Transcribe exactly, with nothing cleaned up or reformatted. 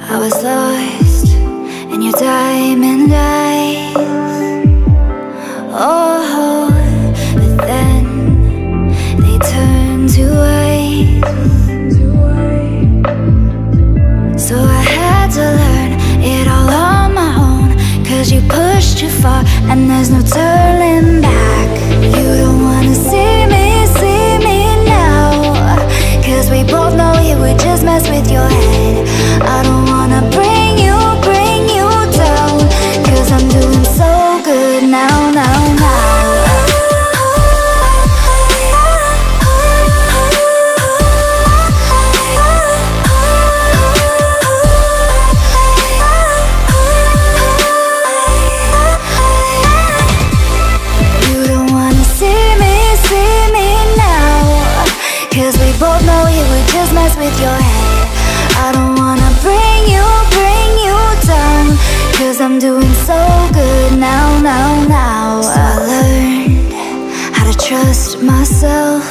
I was lost in your diamond eyes. Oh, but then they turned to ice. So I had to learn it all on my own, 'cause you pushed too far and there's no turning back. You don't wanna see me, see me now, 'cause we both know it would just mess with your head. I don't wanna bring you, bring you down, 'cause I'm doing so good now, now, now. Both know it would just mess with your head. I don't wanna bring you, bring you down, 'cause I'm doing so good now, now, now. So I learned how to trust myself.